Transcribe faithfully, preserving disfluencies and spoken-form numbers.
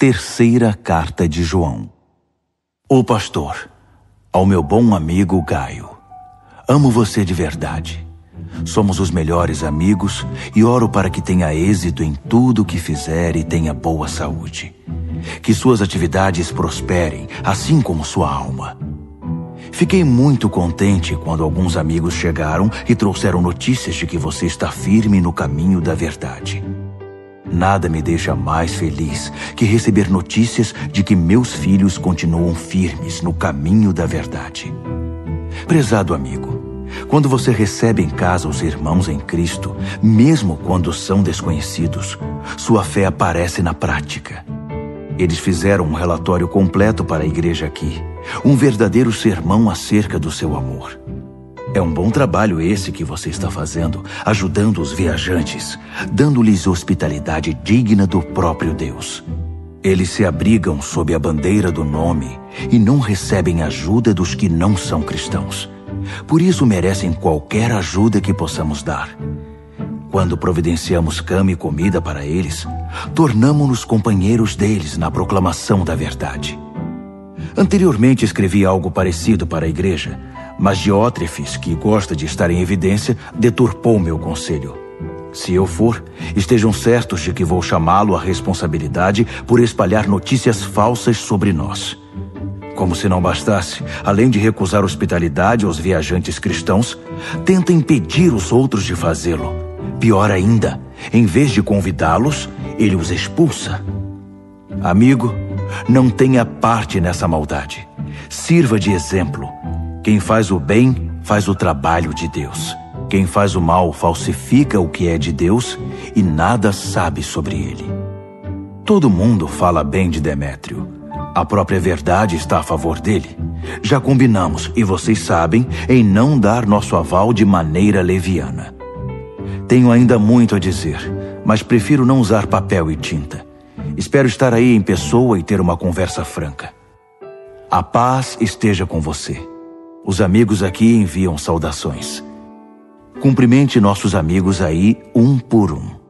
Terceira carta de João. Ô pastor, ao meu bom amigo Gaio, amo você de verdade. Somos os melhores amigos e oro para que tenha êxito em tudo o que fizer e tenha boa saúde. Que suas atividades prosperem, assim como sua alma. Fiquei muito contente quando alguns amigos chegaram e trouxeram notícias de que você está firme no caminho da verdade. Nada me deixa mais feliz que receber notícias de que meus filhos continuam firmes no caminho da verdade. Prezado amigo, quando você recebe em casa os irmãos em Cristo, mesmo quando são desconhecidos, sua fé aparece na prática. Eles fizeram um relatório completo para a igreja aqui, um verdadeiro sermão acerca do seu amor. É um bom trabalho esse que você está fazendo, ajudando os viajantes, dando-lhes hospitalidade digna do próprio Deus. Eles se abrigam sob a bandeira do nome e não recebem ajuda dos que não são cristãos. Por isso merecem qualquer ajuda que possamos dar. Quando providenciamos cama e comida para eles, tornamo-nos companheiros deles na proclamação da verdade. Anteriormente escrevi algo parecido para a igreja, mas Diótrefes, que gosta de estar em evidência, deturpou meu conselho. Se eu for, estejam certos de que vou chamá-lo à responsabilidade por espalhar notícias falsas sobre nós. Como se não bastasse, além de recusar hospitalidade aos viajantes cristãos, tenta impedir os outros de fazê-lo. Pior ainda, em vez de convidá-los, ele os expulsa. Amigo, não tenha parte nessa maldade. Sirva de exemplo. Quem faz o bem, faz o trabalho de Deus. Quem faz o mal falsifica o que é de Deus e nada sabe sobre ele. Todo mundo fala bem de Demétrio. A própria verdade está a favor dele. Já combinamos, e vocês sabem, em não dar nosso aval de maneira leviana. Tenho ainda muito a dizer, mas prefiro não usar papel e tinta. Espero estar aí em pessoa e ter uma conversa franca. A paz esteja com você. Os amigos aqui enviam saudações. Cumprimente nossos amigos aí um por um.